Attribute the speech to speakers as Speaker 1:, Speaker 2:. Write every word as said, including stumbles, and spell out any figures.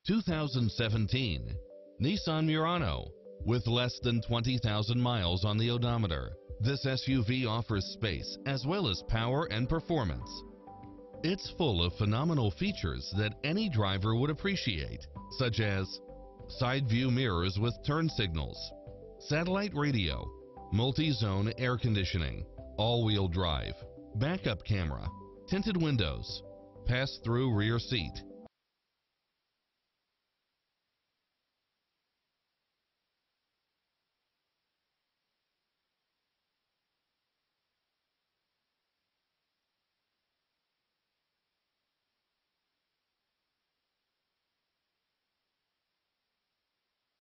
Speaker 1: two thousand seventeen Nissan Murano. With less than twenty thousand miles on the odometer, this S U V offers space as well as power and performance. It's full of phenomenal features that any driver would appreciate, such as side view mirrors with turn signals, satellite radio, multi-zone air conditioning, all-wheel drive, backup camera, tinted windows, pass-through rear seat,